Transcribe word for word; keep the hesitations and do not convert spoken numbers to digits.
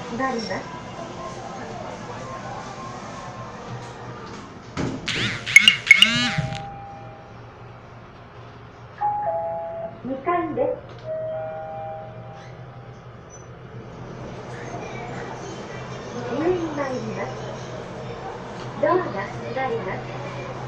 なります。にかいです。上に参ります。ドアが閉まります。